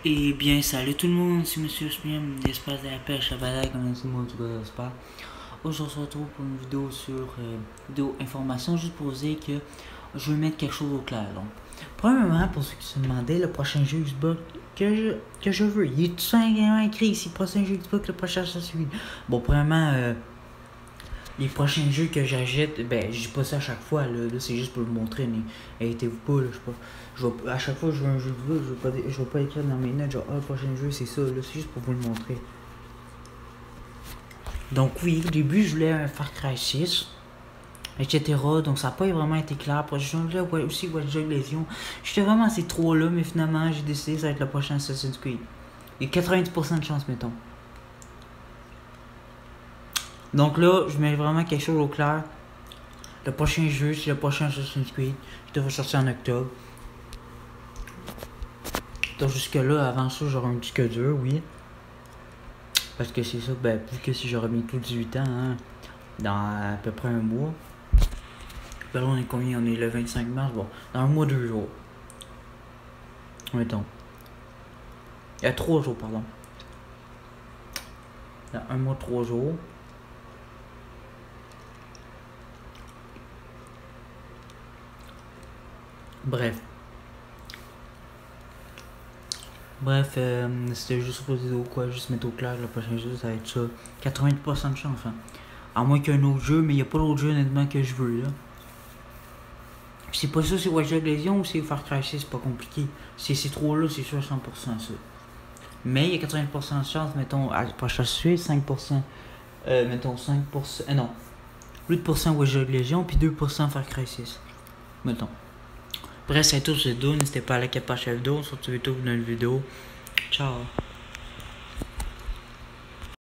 Et bien, salut tout le monde, c'est Monsieur Smiem d'Espace de la Pêche à Balaye, comme on dit, moi du gars d'Espace. Aujourd'hui, on se retrouve pour une vidéo sur vidéo information, juste pour vous dire que je vais mettre quelque chose au clair. Donc, premièrement, pour ceux qui se demandaient, le prochain jeu Xbox que je veux, il est tout simplement écrit ici, prochain jeu Xbox, le prochain ça suit. Bon, premièrement, les prochains jeux que j'achète, ben, je dis pas ça à chaque fois, là c'est juste pour vous montrer, mais arrêtez-vous pas, là, à chaque fois que je veux un jeu de jeu, je vais pas écrire dans mes notes, genre, ah, le prochain jeu c'est ça, là, c'est juste pour vous le montrer. Donc, oui, au début, je voulais un Far Cry 6, etc. Donc, ça n'a pas vraiment été clair. Pour je voulais aussi Watch Dogs Legion. J'étais vraiment ces trois là, mais finalement, j'ai décidé que ça va être le prochain Assassin's Creed. Il y a 90% de chance, mettons. Donc là, je mets vraiment quelque chose au clair. Le prochain jeu, c'est le prochain Assassin's Creed. Il devrait sortir en octobre. Donc jusque là, avant ça, j'aurai un disque dur, oui. Parce que c'est ça, ben, vu que si j'aurai bientôt 18 ans, hein, dans à peu près un mois. Ben là, on est combien? On est le 25 mars, bon, dans un mois, 2 jours. Mettons. Il y a 3 jours, pardon. Dans un mois, 3 jours. Bref, c'était juste pour dire quoi, juste mettre au clair, le prochain jeu, ça va être ça. 80% de chance, hein. À moins qu'il y ait un autre jeu, mais il n'y a pas d'autre jeu honnêtement que je veux, là. C'est pas ça, c'est Watch Dogs Legion ou c'est Far Cry 6, c'est pas compliqué. C'est ces trois-là, c'est sûr 100% ça. Mais il y a 80% de chance, mettons, à la prochaine suite, 5%, mettons 5%, non, 8% Watch Dogs Legion, puis 2% Far Cry 6, mettons. Bref, c'est tout, c'est tout. N'hésitez pas à liker la page vidéo. On se retrouve dans une vidéo. Ciao.